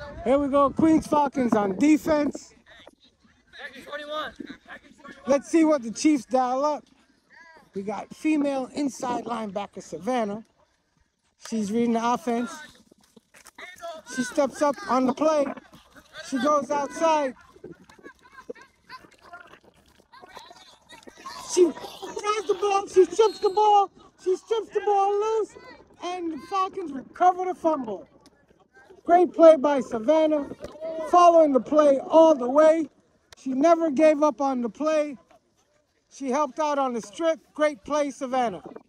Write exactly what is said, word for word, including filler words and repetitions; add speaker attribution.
Speaker 1: Here we go, Queens Falcons on defense. Let's see what the Chiefs dial up. We got female inside linebacker Savannah. She's reading the offense. She steps up on the play. She goes outside. She throws the ball. She strips the ball. She strips the ball loose. And the Falcons recover the fumble. Great play by Savannah. Following the play all the way. She never gave up on the play. She helped out on the strip. Great play, Savannah.